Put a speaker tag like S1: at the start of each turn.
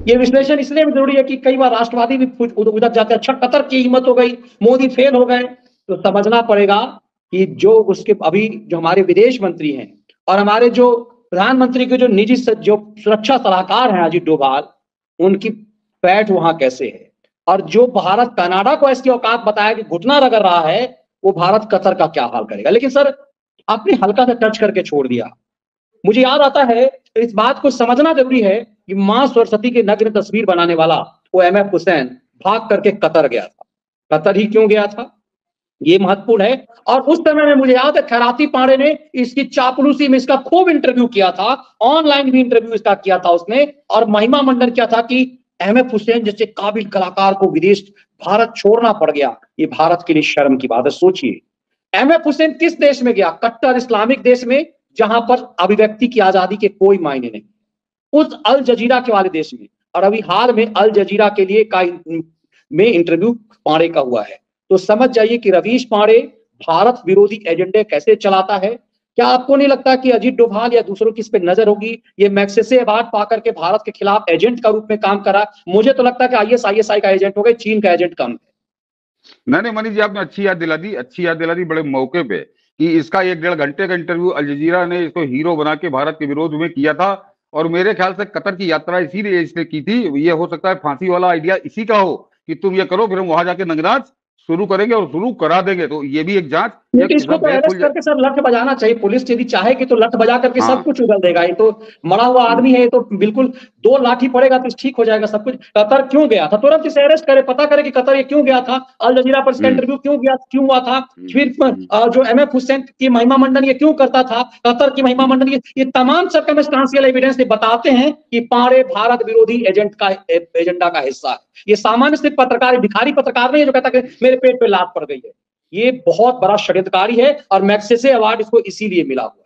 S1: ये विश्लेषण इसलिए भी जरूरी है कि कई बार राष्ट्रवादी भी उधर जाते हैं, अच्छा कतर की हिम्मत हो गई, मोदी फेल हो गए, तो समझना पड़ेगा कि जो उसके अभी जो हमारे विदेश मंत्री हैं और हमारे जो प्रधानमंत्री के जो निजी जो सुरक्षा सलाहकार हैं अजीत डोभाल, उनकी पैठ वहां कैसे है। और जो भारत कनाडा को इसकी औकात बताया कि घुटना रगड़ रहा है, वो भारत कतर का क्या हाल करेगा। लेकिन सर आपने हल्का सा टच करके छोड़ दिया। मुझे याद आता है, इस बात को समझना जरूरी है कि मां सरस्वती के नग्न तस्वीर बनाने वाला वो एमएफ हुसैन भाग करके कतर गया था। कतर ही क्यों गया था, ये महत्वपूर्ण है। और उस समय में मुझे याद है खैराती पांडे ने इसकी चापलूसी में इसका खूब इंटरव्यू किया था, ऑनलाइन भी इंटरव्यू इसका किया था उसने, और महिमा मंडन क्या था कि एमएफ हुसैन जैसे काबिल कलाकार को विदेश भारत छोड़ना पड़ गया। ये भारत के लिए शर्म की बात है। सोचिए एमएफ हुसैन किस देश में गया, कट्टर इस्लामिक देश में, जहां पर अभिव्यक्ति की आजादी के कोई मायने नहीं, उस अल जजीरा के वाले देश में। और अभी हाल में अल जजीरा के लिए का में इंटरव्यू पांडे का हुआ है। तो समझ जाइए कि रवीश पांडे भारत विरोधी एजेंडे कैसे चलाता है। क्या आपको नहीं लगता कि अजीत डोभाल या दूसरों की इस पे नजर होगी, ये मैग्सेसे अवार्ड पाकर के भारत के खिलाफ एजेंट का रूप में काम करा। मुझे तो लगता है कि आईएसआई का एजेंट हो गए, चीन का एजेंट कम है।
S2: नहीं मनीष जी, आपने अच्छी याद दिला दी बड़े मौके पे कि इसका 1-1.5 घंटे का इंटरव्यू अल जजीरा ने इसको हीरो बना के भारत के विरोध में किया था। और मेरे ख्याल से कतर की यात्रा इसीलिए इसने की थी। ये हो सकता है फांसी वाला आइडिया इसी का हो कि तुम ये करो, फिर हम वहां जाके नगराज शुरू करेंगे और शुरू करा देंगे। तो ये भी एक जांच,
S1: लेकिन इसको तो अरेस्ट करके सर लठ बजाना चाहिए। पुलिस यदि चाहेगी तो लठ बजा करके सब कुछ उगल देगा। ये तो मरा हुआ आदमी है, ये तो बिल्कुल 2 लाठी पड़ेगा तो ठीक हो जाएगा सब कुछ। कतर क्यों गया था, तुरंत इसे अरेस्ट करे, पता करे कि कतर ये क्यों गया था, अल जजीरा पर इसका इंटरव्यू क्यों हुआ था। फिर जो एमएफ हुसैन की महिमा मंडन ये क्यों करता था, कतर की महिमा मंडन, ये तमाम सर्कमस्टांशियल एविडेंस बताते हैं कि पांडे भारत विरोधी एजेंडा का हिस्सा है। ये सामान्य सिर्फ पत्रकार, भिखारी पत्रकार नहीं है जो कहता है मेरे पेट पे लात पड़ गई है। ये बहुत बड़ा षड्यंत्रकारी है और मैग्सेसे अवार्ड इसको इसीलिए मिला हुआ है।